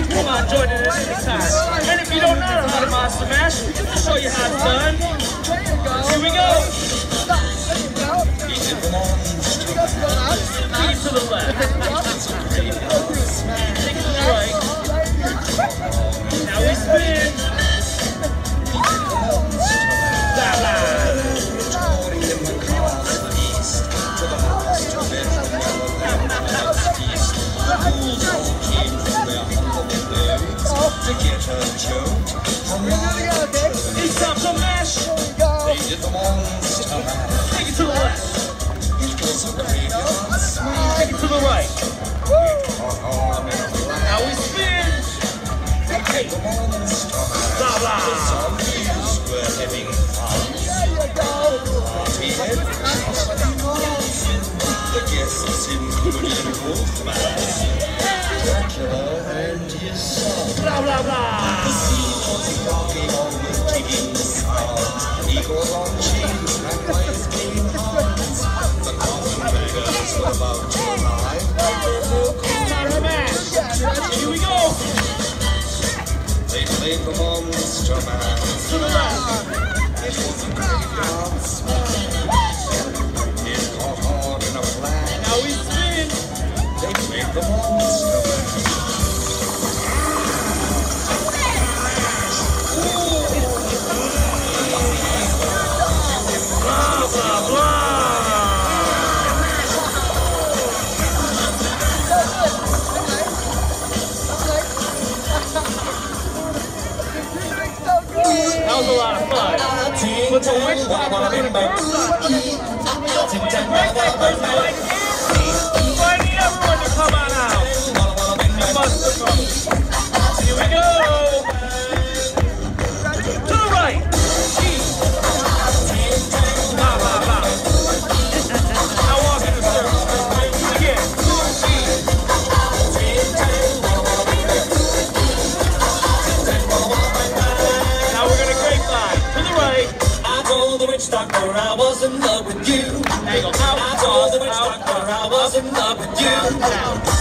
Come on, join in at any time. And if you don't know how to Monster Mash, I'll show you how it's done. Here we go. Knees to the left. Kick to the right. Now we spin. Blah, blah. To get her choked from It's time to mash. They did the monster mash. Take it to the left. It was a graveyard smash. Take it to the right. Now we spin. Hey, the monster mash. Blah, blah. The zombies were having fun. Party had the guests included Wolfman, Dracula and his son. Blah, blah, blah. The scene was rocking on with kicking sound. Eagles on chains and lions clean hearts. The carpetbaggers were about to arrive. Time to mash. Here we go. They played the monster mash. To the left. It was a graveyard smash. It caught hard in a flash. Now we spin. They played the monster mash. Blah, blah, blah. That was a lot of fun. But the witch doctor on the first side. So I need everyone to come on out. You must come. Here we go. To the right. Blah, blah, blah. Now walk in the circle. Again. Now we're gonna grapevine. To the right. I told the witch doctor I was in love with you. There you go. I told the witch doctor I was in love with you. Down.